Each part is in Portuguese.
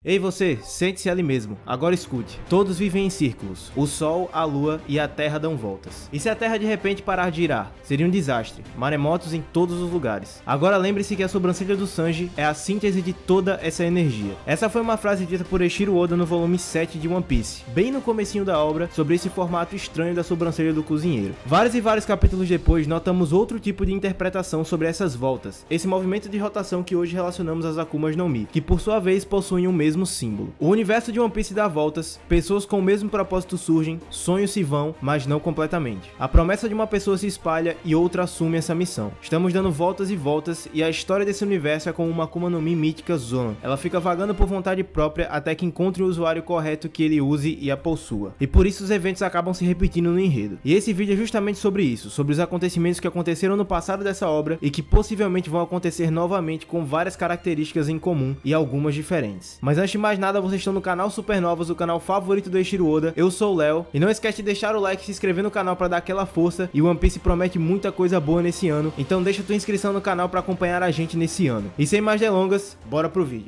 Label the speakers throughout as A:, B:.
A: Ei você, sente-se ali mesmo, agora escute. Todos vivem em círculos, o sol, a lua e a terra dão voltas. E se a terra de repente parar de girar? Seria um desastre, maremotos em todos os lugares. Agora lembre-se que a sobrancelha do Sanji é a síntese de toda essa energia. Essa foi uma frase dita por Eiichiro Oda no volume 7 de One Piece, bem no comecinho da obra, sobre esse formato estranho da sobrancelha do cozinheiro. Vários e vários capítulos depois, notamos outro tipo de interpretação sobre essas voltas, esse movimento de rotação que hoje relacionamos às Akumas no Mi, que por sua vez possuem o mesmo símbolo. O universo de One Piece dá voltas, pessoas com o mesmo propósito surgem, sonhos se vão, mas não completamente. A promessa de uma pessoa se espalha e outra assume essa missão. Estamos dando voltas e voltas e a história desse universo é como uma Akuma no Mi mítica Zoan. Ela fica vagando por vontade própria até que encontre o usuário correto que ele use e a possua. E por isso os eventos acabam se repetindo no enredo. E esse vídeo é justamente sobre isso, sobre os acontecimentos que aconteceram no passado dessa obra e que possivelmente vão acontecer novamente com várias características em comum e algumas diferentes. Mas antes de mais nada, vocês estão no canal Supernovas, o canal favorito do Eiichiro Oda. Eu sou o Léo, e não esquece de deixar o like e se inscrever no canal para dar aquela força, e o One Piece promete muita coisa boa nesse ano, então deixa tua inscrição no canal para acompanhar a gente nesse ano. E sem mais delongas, bora pro vídeo.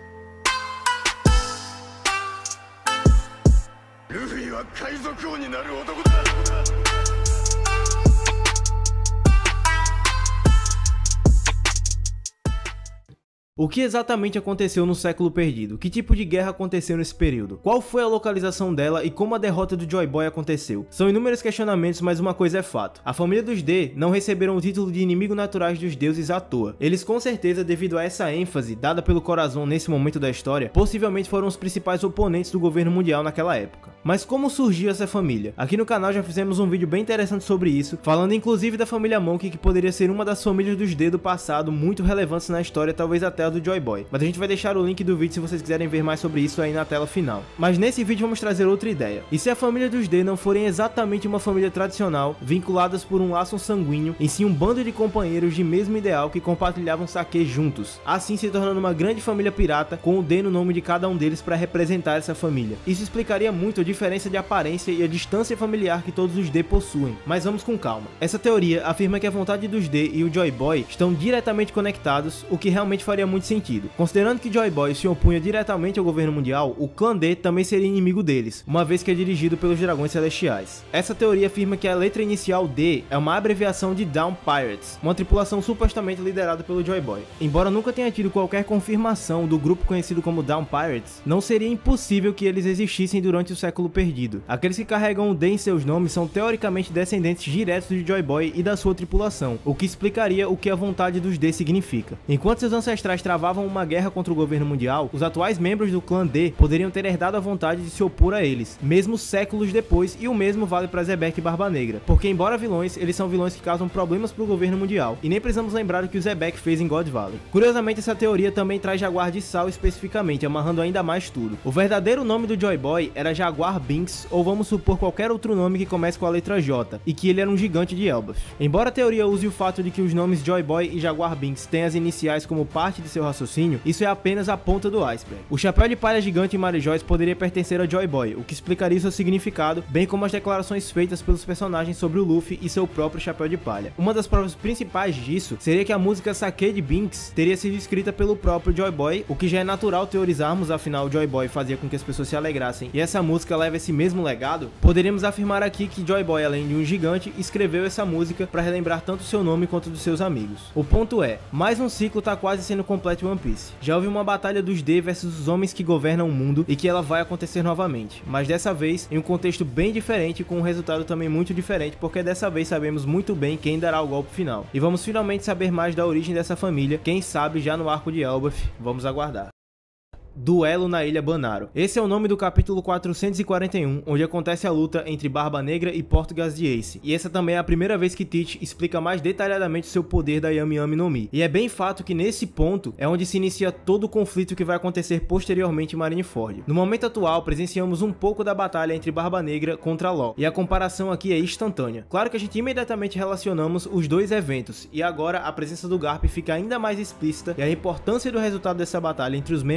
A: O que exatamente aconteceu no século perdido? Que tipo de guerra aconteceu nesse período? Qual foi a localização dela e como a derrota do Joy Boy aconteceu? São inúmeros questionamentos, mas uma coisa é fato. A família dos D não receberam o título de inimigo naturais dos deuses à toa. Eles com certeza, devido a essa ênfase dada pelo Corazon nesse momento da história, possivelmente foram os principais oponentes do governo mundial naquela época. Mas como surgiu essa família? Aqui no canal já fizemos um vídeo bem interessante sobre isso, falando inclusive da família Monkey, que poderia ser uma das famílias dos D do passado, muito relevantes na história, talvez até a do Joy Boy. Mas a gente vai deixar o link do vídeo se vocês quiserem ver mais sobre isso aí na tela final. Mas nesse vídeo vamos trazer outra ideia. E se a família dos D não forem exatamente uma família tradicional, vinculadas por um laço sanguíneo, em si um bando de companheiros de mesmo ideal que compartilhavam saque juntos, assim se tornando uma grande família pirata com o D no nome de cada um deles para representar essa família. Isso explicaria muito a diferença de aparência e a distância familiar que todos os D possuem. Mas vamos com calma. Essa teoria afirma que a vontade dos D e o Joy Boy estão diretamente conectados, o que realmente faria muito sentido. Considerando que Joy Boy se opunha diretamente ao governo mundial, o clã D também seria inimigo deles, uma vez que é dirigido pelos dragões celestiais. Essa teoria afirma que a letra inicial D é uma abreviação de Dawn Pirates, uma tripulação supostamente liderada pelo Joy Boy. Embora nunca tenha tido qualquer confirmação do grupo conhecido como Dawn Pirates, não seria impossível que eles existissem durante o século perdido. Aqueles que carregam o D em seus nomes são teoricamente descendentes diretos de Joy Boy e da sua tripulação, o que explicaria o que a vontade dos D significa. Enquanto seus ancestrais travavam uma guerra contra o governo mundial, os atuais membros do clã D poderiam ter herdado a vontade de se opor a eles, mesmo séculos depois, e o mesmo vale para Zebek e Barba Negra, porque embora vilões, eles são vilões que causam problemas para o governo mundial, e nem precisamos lembrar o que o Zebek fez em God Valley. Curiosamente, essa teoria também traz Jaguar de Sal especificamente, amarrando ainda mais tudo. O verdadeiro nome do Joy Boy era Jaguar Binks, ou vamos supor qualquer outro nome que comece com a letra J, e que ele era um gigante de Elbaf. Embora a teoria use o fato de que os nomes Joy Boy e Jaguar Binks têm as iniciais como parte de seu raciocínio, isso é apenas a ponta do iceberg. O chapéu de palha gigante em Marejoice poderia pertencer a Joy Boy, o que explicaria seu significado, bem como as declarações feitas pelos personagens sobre o Luffy e seu próprio chapéu de palha. Uma das provas principais disso seria que a música Sake de Binks teria sido escrita pelo próprio Joy Boy, o que já é natural teorizarmos, afinal o Joy Boy fazia com que as pessoas se alegrassem e essa música leva esse mesmo legado. Poderíamos afirmar aqui que Joy Boy, além de um gigante, escreveu essa música para relembrar tanto seu nome quanto dos seus amigos. O ponto é, mais um ciclo tá quase sendo completo em One Piece. Já houve uma batalha dos D versus os homens que governam o mundo e que ela vai acontecer novamente, mas dessa vez em um contexto bem diferente, com um resultado também muito diferente, porque dessa vez sabemos muito bem quem dará o golpe final. E vamos finalmente saber mais da origem dessa família, quem sabe já no arco de Elbaf, vamos aguardar. Duelo na Ilha Banaro. Esse é o nome do capítulo 441, onde acontece a luta entre Barba Negra e Portgas de Ace. E essa também é a primeira vez que Teach explica mais detalhadamente seu poder da Yami Yami no Mi. E é bem fato que nesse ponto é onde se inicia todo o conflito que vai acontecer posteriormente em Marineford. No momento atual, presenciamos um pouco da batalha entre Barba Negra contra Law, e a comparação aqui é instantânea. Claro que a gente imediatamente relacionamos os dois eventos, e agora a presença do Garp fica ainda mais explícita, e a importância do resultado dessa batalha entre os membros da pior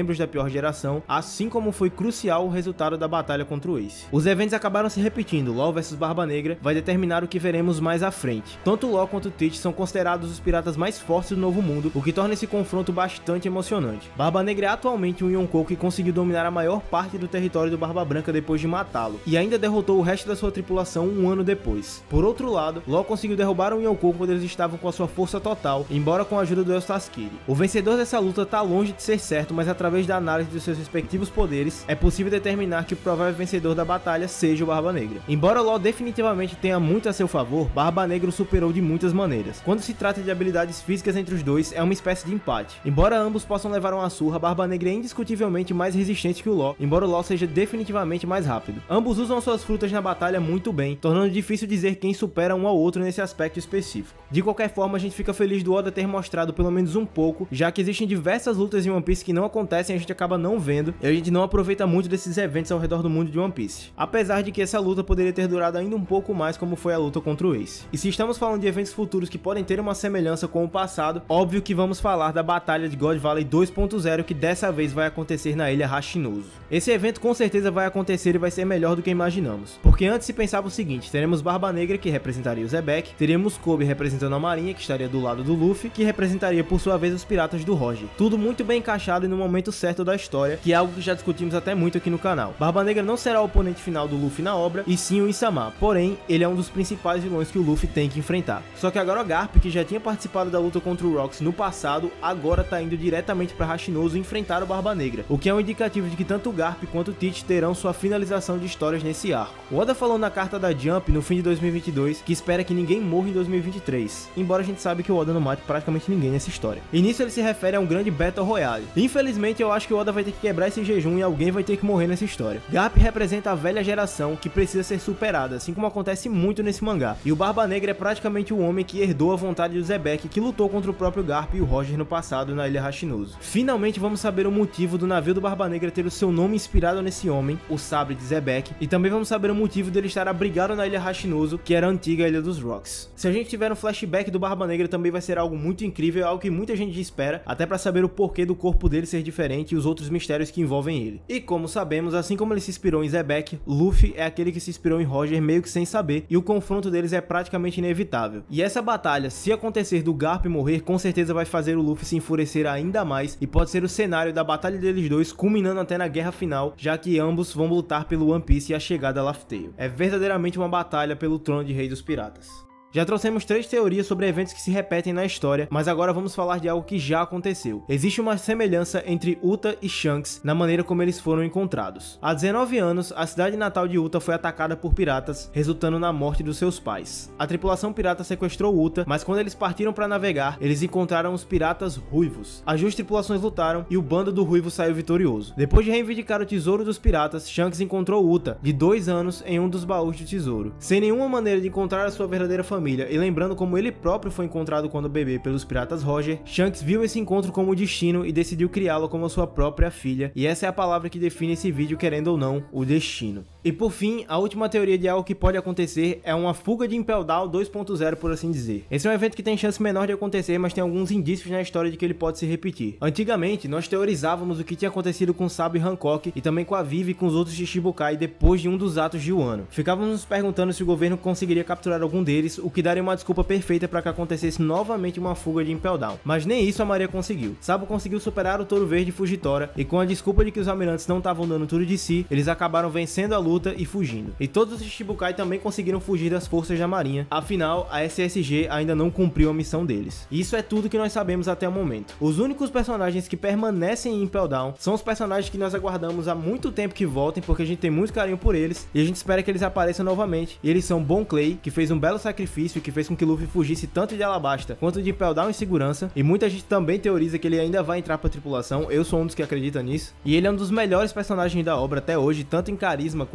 A: pior geração, assim como foi crucial o resultado da batalha contra o Ace. Os eventos acabaram se repetindo, Law vs Barba Negra vai determinar o que veremos mais à frente. Tanto Law quanto Teach são considerados os piratas mais fortes do Novo Mundo, o que torna esse confronto bastante emocionante. Barba Negra é atualmente um Yonkou que conseguiu dominar a maior parte do território do Barba Branca depois de matá-lo, e ainda derrotou o resto da sua tripulação um ano depois. Por outro lado, Law conseguiu derrubar um Yonkou quando eles estavam com a sua força total, embora com a ajuda do Eustace Kid. O vencedor dessa luta tá longe de ser certo, mas através da análise dos seus respectivos poderes, é possível determinar que o provável vencedor da batalha seja o Barba Negra. Embora Law definitivamente tenha muito a seu favor, Barba Negra o superou de muitas maneiras. Quando se trata de habilidades físicas entre os dois, é uma espécie de empate. Embora ambos possam levar uma surra, Barba Negra é indiscutivelmente mais resistente que o Law, embora o Law seja definitivamente mais rápido. Ambos usam suas frutas na batalha muito bem, tornando difícil dizer quem supera um ao outro nesse aspecto específico. De qualquer forma, a gente fica feliz do Oda ter mostrado pelo menos um pouco, já que existem diversas lutas em One Piece que não acontecem e a gente acaba não vendo, e a gente não aproveita muito desses eventos ao redor do mundo de One Piece. Apesar de que essa luta poderia ter durado ainda um pouco mais, como foi a luta contra o Ace. E se estamos falando de eventos futuros que podem ter uma semelhança com o passado, óbvio que vamos falar da Batalha de God Valley 2.0, que dessa vez vai acontecer na ilha Hashinozu. Esse evento com certeza vai acontecer e vai ser melhor do que imaginamos, porque antes se pensava o seguinte: teremos Barba Negra, que representaria o Zebek, teríamos Kobe representando a marinha, que estaria do lado do Luffy, que representaria por sua vez os piratas do Roger. Tudo muito bem encaixado e no momento certo da história, que é algo que já discutimos até muito aqui no canal. Barba Negra não será o oponente final do Luffy na obra, e sim o Insama, porém, ele é um dos principais vilões que o Luffy tem que enfrentar. Só que agora o Garp, que já tinha participado da luta contra o Rox no passado, agora tá indo diretamente para Hashinozu enfrentar o Barba Negra, o que é um indicativo de que tanto o Garp quanto o Teach terão sua finalização de histórias nesse arco. O Oda falou na carta da Jump, no fim de 2022, que espera que ninguém morra em 2023, embora a gente sabe que o Oda não mate praticamente ninguém nessa história. E nisso ele se refere a um grande Battle Royale. Infelizmente, eu acho que o Oda vai ter que quebrar esse jejum e alguém vai ter que morrer nessa história. Garp representa a velha geração que precisa ser superada, assim como acontece muito nesse mangá. E o Barba Negra é praticamente o homem que herdou a vontade do Zebek, que lutou contra o próprio Garp e o Roger no passado na ilha Hashinozu. Finalmente vamos saber o motivo do navio do Barba Negra ter o seu nome inspirado nesse homem, o sabre de Zebek, e também vamos saber o motivo dele estar abrigado na ilha Hashinozu, que era a antiga Ilha dos Rocks. Se a gente tiver um flashback do Barba Negra, também vai ser algo muito incrível, algo que muita gente espera, até pra saber o porquê do corpo dele ser diferente e os outros mistérios que envolvem ele. E como sabemos, assim como ele se inspirou em Zebek, Luffy é aquele que se inspirou em Roger meio que sem saber, e o confronto deles é praticamente inevitável. E essa batalha, se acontecer do Garp morrer, com certeza vai fazer o Luffy se enfurecer ainda mais, e pode ser o cenário da batalha deles dois, culminando até na guerra final, já que ambos vão lutar pelo One Piece e a chegada a Laugh Tale. É verdadeiramente uma batalha pelo trono de rei dos piratas. Já trouxemos 3 teorias sobre eventos que se repetem na história, mas agora vamos falar de algo que já aconteceu. Existe uma semelhança entre Uta e Shanks na maneira como eles foram encontrados. Há 19 anos, a cidade natal de Uta foi atacada por piratas, resultando na morte dos seus pais. A tripulação pirata sequestrou Uta, mas quando eles partiram para navegar, eles encontraram os piratas ruivos. As duas tripulações lutaram e o bando do ruivo saiu vitorioso. Depois de reivindicar o tesouro dos piratas, Shanks encontrou Uta, de 2 anos, em um dos baús do tesouro. Sem nenhuma maneira de encontrar a sua verdadeira família, e lembrando como ele próprio foi encontrado quando bebê pelos piratas Roger, Shanks viu esse encontro como destino e decidiu criá-lo como sua própria filha, e essa é a palavra que define esse vídeo, querendo ou não, o destino. E por fim, a última teoria de algo que pode acontecer é uma fuga de Impel Down 2.0, por assim dizer. Esse é um evento que tem chance menor de acontecer, mas tem alguns indícios na história de que ele pode se repetir. Antigamente, nós teorizávamos o que tinha acontecido com Sabo e Hancock, e também com a Vivi e com os outros Shichibukai depois de um dos atos de Wano. Ficávamos nos perguntando se o governo conseguiria capturar algum deles, o que daria uma desculpa perfeita para que acontecesse novamente uma fuga de Impel Down. Mas nem isso a Maria conseguiu. Sabo conseguiu superar o Touro Verde e Fugitora, e com a desculpa de que os almirantes não estavam dando tudo de si, eles acabaram vencendo a luta e fugindo. E todos os Shichibukai também conseguiram fugir das forças da marinha, afinal a SSG ainda não cumpriu a missão deles. E isso é tudo que nós sabemos até o momento. Os únicos personagens que permanecem em Impel Down são os personagens que nós aguardamos há muito tempo que voltem, porque a gente tem muito carinho por eles, e a gente espera que eles apareçam novamente. E eles são Bon Clay, que fez um belo sacrifício e que fez com que Luffy fugisse tanto de Alabasta quanto de Impel Down em segurança, e muita gente também teoriza que ele ainda vai entrar pra tripulação. Eu sou um dos que acredita nisso, e ele é um dos melhores personagens da obra até hoje, tanto em carisma quanto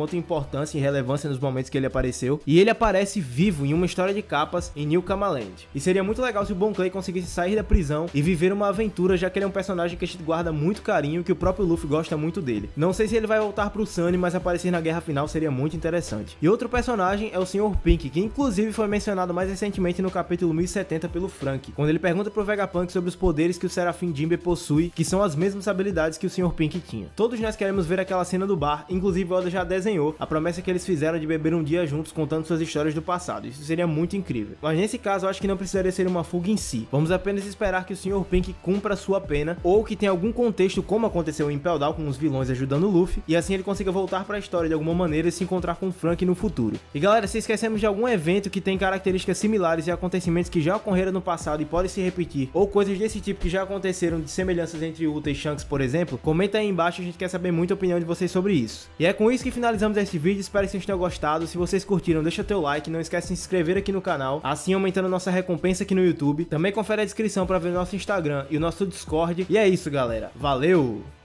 A: alta importância e relevância nos momentos que ele apareceu, e ele aparece vivo em uma história de capas em New Kamaland. E seria muito legal se o Bon Clay conseguisse sair da prisão e viver uma aventura, já que ele é um personagem que a gente guarda muito carinho e que o próprio Luffy gosta muito dele. Não sei se ele vai voltar pro Sunny, mas aparecer na guerra final seria muito interessante. E outro personagem é o Sr. Pink, que inclusive foi mencionado mais recentemente no capítulo 1070 pelo Frank, quando ele pergunta pro Vegapunk sobre os poderes que o Serafim Jinbe possui, que são as mesmas habilidades que o Sr. Pink tinha. Todos nós queremos ver aquela cena do bar, inclusive o Oda já desenhou a promessa que eles fizeram de beber um dia juntos contando suas histórias do passado. Isso seria muito incrível. Mas nesse caso eu acho que não precisaria ser uma fuga em si. Vamos apenas esperar que o Sr. Pink cumpra sua pena, ou que tenha algum contexto como aconteceu em Impel Down com os vilões ajudando o Luffy, e assim ele consiga voltar para a história de alguma maneira e se encontrar com o Frank no futuro. E galera, se esquecemos de algum evento que tem características similares e acontecimentos que já ocorreram no passado e podem se repetir, ou coisas desse tipo que já aconteceram de semelhanças entre Uta e Shanks, por exemplo, comenta aí embaixo, a gente quer saber muito a opinião de vocês sobre isso. E é com isso que finalizamos esse vídeo, espero que vocês tenham gostado. Se vocês curtiram, deixa teu like, não esquece de se inscrever aqui no canal, assim aumentando nossa recompensa aqui no YouTube. Também confere a descrição para ver o nosso Instagram e o nosso Discord. E é isso, galera. Valeu!